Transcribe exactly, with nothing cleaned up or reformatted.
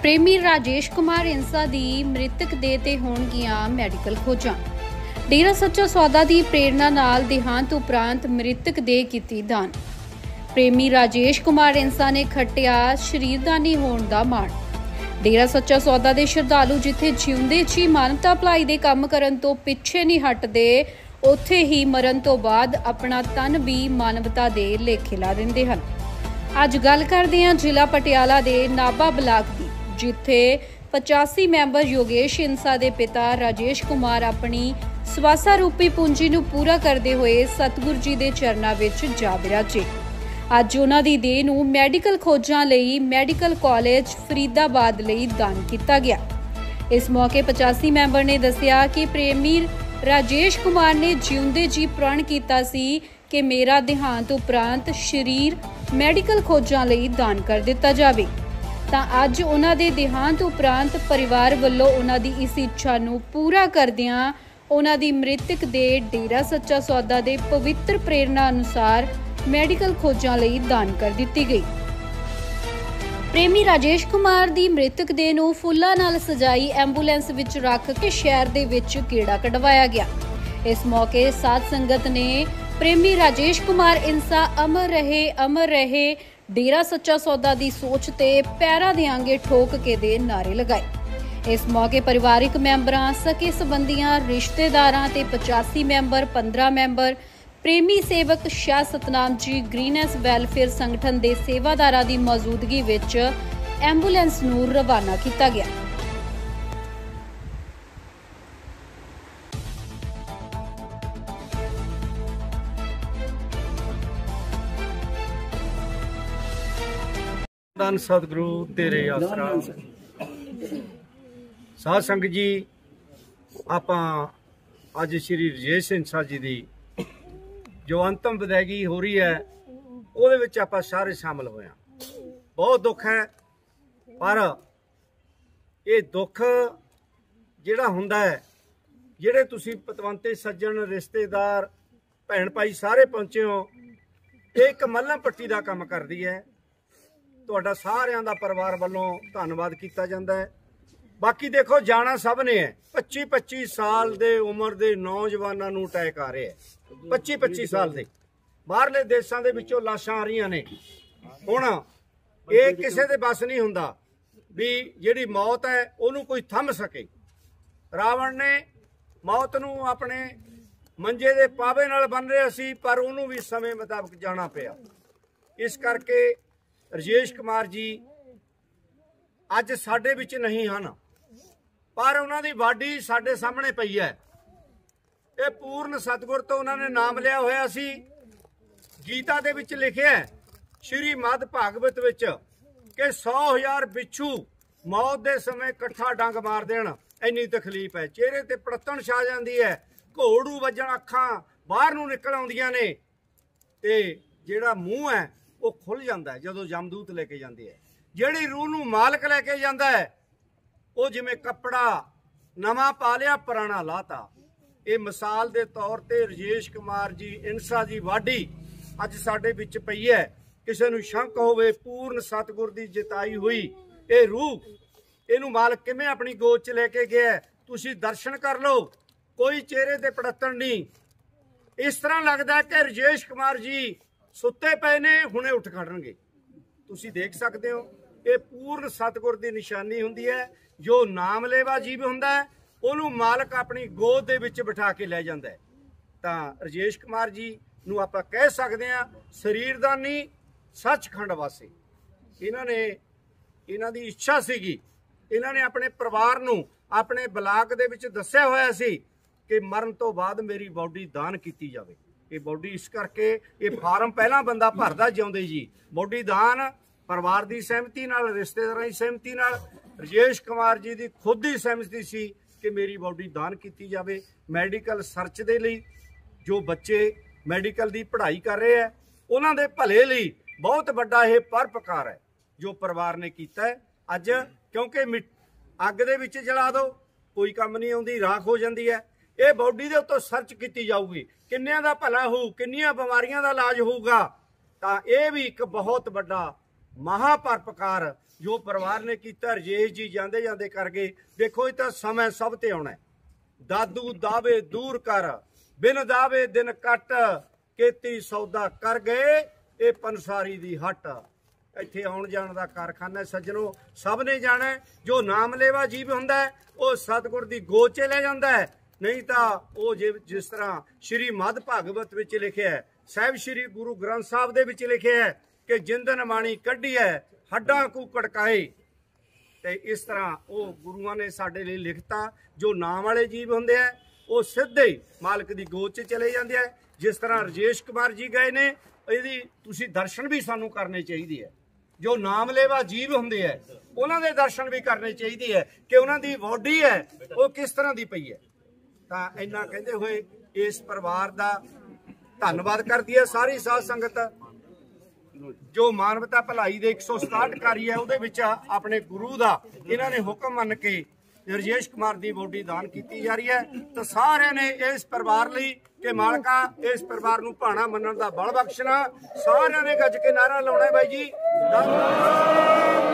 प्रेमी राजेश कुमार इंसा दी मृतक देह ते होणगीਆਂ मैडिकल खोजां। डेरा सच्चा सौदा दी प्रेरणा नाल देहांत उपरांत मृतक देह कीती दान। प्रेमी राजेश कुमार इंसा ने खट्टिया शरीरदानी होण दा माण। डेरा सच्चा सौदा दे श्रद्धालु जिथे जिउंदे जी मानवता भलाई दे काम करन तो पिछे नहीं हटदे, उत्थे ही मरण तो बाद अपना तन भी मानवता दे लेखे ला दिंदे हन। अज गल करदे हां जिला पटियाला दे नाभा ब्लाक दी, जिथे पचासी मैंबर योगेश इंसा दे पिता राजेश कुमार अपनी स्वासा रूपी पूंजी नूं पूरा करदे होए सतगुर जी दे चरनां विच जा विराजे। अज उन्हां दी देह नूं मैडिकल खोजां लई मैडिकल कॉलेज फरीदाबाद लई दान किया गया। इस मौके पचासी मैंबर ने दस्सिया कि प्रेमी राजेश कुमार ने जिउंदे जी प्रण कीता सी कि मेरा देहांत उपरांत शरीर मैडिकल खोजां लई दान कर दिता जावे। तां अज उन्हां दे देहांत उपरांत परिवार वल्लों उन्हां दी इस इच्छा नूं पूरा करदिआं उन्हां दी मृतक दे डेरा सच्चा सौदा दे पवित्र प्रेरणा अनुसार मैडिकल खोजां लई दान कर दित्ती गई। प्रेमी राजेश कुमार दी मृतक देह नूं फुੱਲਾਂ नाल सजाई एंबूलेंस विच रख के शहर दे विच गेड़ा कढवाया गया। इस मौके साध संगत ने प्रेमी राजेश कुमार इंसा अमर रहे अमर रहे डेरा सच्चा सौदा दी सोच ते पैरा देंगे ठोक के दे नारे लगाए। इस मौके परिवारिक मैंबरां, सके संबंधियां, रिश्तेदारां ते पचासी मैंबर, पंद्रह मैंबर, प्रेमी सेवक शाह सतनाम जी ग्रीनस वैलफेयर संगठन दे सेवादारां दी मौजूदगी विच एंबूलेंस नूं रवाना किया गया। धन सतगुरु तेरे आसरा। साध संगत जी, आपां अज श्री राजेश इंसा जी दी जो अंतिम विदायगी हो रही है ਉਹਦੇ ਵਿੱਚ ਆਪਾਂ ਸਾਰੇ शामिल ਹੋਏ ਹਾਂ। बहुत दुख है, पर ਇਹ दुख ਜਿਹੜਾ ਹੁੰਦਾ ਹੈ, ਜਿਹੜੇ ਤੁਸੀਂ ਪਤਵੰਤੇ ਸੱਜਣ ਰਿਸ਼ਤੇਦਾਰ ਭੈਣ ਭਾਈ ਸਾਰੇ ਪਹੁੰਚੇ ਹੋ, ਇਹ ਇੱਕ ਮੱਲ੍ਹਾਂ ਪੱਟੀ ਦਾ ਕੰਮ ਕਰਦੀ ਹੈ। ਤੁਹਾਡਾ ਸਾਰਿਆਂ ਦਾ ਪਰਿਵਾਰ ਵੱਲੋਂ ਧੰਨਵਾਦ ਕੀਤਾ ਜਾਂਦਾ ਹੈ। ਬਾਕੀ ਦੇਖੋ ਜਾਣਾ ਸਭ ਨੇ ਹੈ। पच्ची पच्ची साल ਦੇ ਉਮਰ ਦੇ ਨੌਜਵਾਨਾਂ ਨੂੰ ਅਟੈਕ ਆ ਰਿਹਾ ਹੈ। पच्ची पच्ची साल ਦੇ ਬਾਹਰਲੇ ਦੇਸ਼ਾਂ ਦੇ ਵਿੱਚੋਂ ਲਾਸ਼ਾਂ ਆ ਰਹੀਆਂ ਨੇ। ਹੁਣ ਇਹ ਕਿਸੇ ਦੇ ਬਸ ਨਹੀਂ ਹੁੰਦਾ ਵੀ ਜਿਹੜੀ ਮੌਤ ਹੈ ਉਹਨੂੰ ਕੋਈ ਥੰਮ ਸਕੇ। ਰਾਵਣ ਨੇ ਮੌਤ ਨੂੰ ਆਪਣੇ ਮੰਜੇ ਦੇ ਪਾਵੇ ਨਾਲ ਬੰਨ ਰਿਹਾ ਸੀ, ਪਰ ਉਹਨੂੰ ਵੀ ਸਮੇਂ ਮੁਤਾਬਕ ਜਾਣਾ ਪਿਆ। ਇਸ ਕਰਕੇ राजेश कुमार जी अज साडे विच नहीं हन, पर उन्हां दी वाडी साडे सामने पई है। ये पूर्ण सतगुर तो उन्होंने नाम लिया होया सी। गीता दे विच लिखिया श्री मद भागवत विच कि सौ हज़ार बिच्छू मौत दे समय कट्ठा डंग मार देण, इन्नी तकलीफ है। चेहरे ते पड़तन छा जांदी है, घोड़ू वजन, अखां बाहर नूं निकल आउंदियां ने ते जिहड़ा मूँह है वो खुल जाता है जदों जमदूत लेके जाते हैं। जिहड़ी रूह नूं मालक लेके जाता है वो जिवें कपड़ा नवा पा लिया पुराना लाता। ये मिसाल के तौर पर राजेश कुमार जी इंसा जी वाडी अज साडे विच पई है। किसी नूं शंक होवे, पूर्ण सतगुर की जिताई हुई ये रूह इनू मालक किवें अपनी गोद च लेके गया, तुसीं दर्शन कर लो। कोई चेहरे ते पड़तन नहीं। इस तरह लगता है कि राजेश कुमार जी सुते पे ने, हुणे उठ खड़नगे। तुसीं देख सकते हो, ये पूर्ण सतगुर की निशानी हुंदी है। जो नाम लेवा जीव हुंदा है उहनूं मालक अपनी गोद दे विच बिठा के लै जांदा है। तां राजेश कुमार जी नूं आपां कह सकदे हां शरीरदानी सचखंड वासी। इन्हां ने इन्हां दी इच्छा सीगी, इन्हां ने अपने परिवार नूं अपने ब्लाक दे विच दस्सिया होया सी कि मरण तो बाद मेरी बॉडी दान कीती जावे। ये बॉडी इस करके ये फार्म पहला बंदा भरदा जिउंदे जी। बॉडी दान परिवार की सहमति नाल, रिश्तेदारां की सहमति नाल, राजेश कुमार जी की खुद ही सहमति सी कि मेरी बॉडी दान की जावे। मैडिकल सर्च दे लई जो बच्चे मैडिकल की पढ़ाई कर रहे हैं उन्हां दे भले लई बहुत बड़ा ये परोपकार है जो परिवार ने कीता है। अज क्योंकि अग दे विच जला दो कोई काम नहीं आउंदी, राख हो जाती है। ये बॉडी के उत्तों सर्च की जाऊगी, किन्नियां दा भला हो, किन्नियां बीमारियां दा इलाज होगा। तो यह भी एक बहुत बड़ा महापरपकार जो परिवार ने किया रजेश जी जाते जाते कर गए। देखो ये तो समय सब ते आना। दादू दावे दूर कर बिन दावे दिन कट केती सौदा कर गए ये पंसारी दी हट। इत्थे आउण जाण दा कारखाना सज्जनों सब ने जाना है। जो नाम लेवा जीव हुंदा है वो सतगुर दी गोद च ले जांदा है, नहीं तो वो जे जिस तरह श्री मद भागवत विच लिखिया है, साहिब श्री गुरु ग्रंथ साहब दे विच लिखिया है कि जिंदन माणी कढ़ी है हड्डां कू कड़काए। ते इस तरह वो गुरुआं ने साडे लई लिखता। जो नाम वाले जीव हुंदे है वो सीधे ही मालक दी गोद च चले जांदे है। जिस तरह राजेश कुमार जी गए ने, इहदी तुसीं दर्शन भी सानू करने चाहिए है। जो नाम लेवा जीव हुंदे है उन्हां दे दर्शन भी करने चाहिए है कि उन्हां दी बॉडी है वो किस तरह दी पई है। तां इन्ना कहंदे होए इस परिवार दा धन्नवाद करदी है सारी साध संगत। जो मानवता भलाई दे एक सौ सताहठ कारी है उहदे विच अपने गुरु दा इन्हां ने हुक्म मन के राजेश कुमार दी बॉडी दान की जा रही है। तो सारे ने इस परिवार लई कि मालका इस परिवार नूं भाणा मनण दा बल बख्शना। सारे ने गज के नारा लाउणा है बाई जी।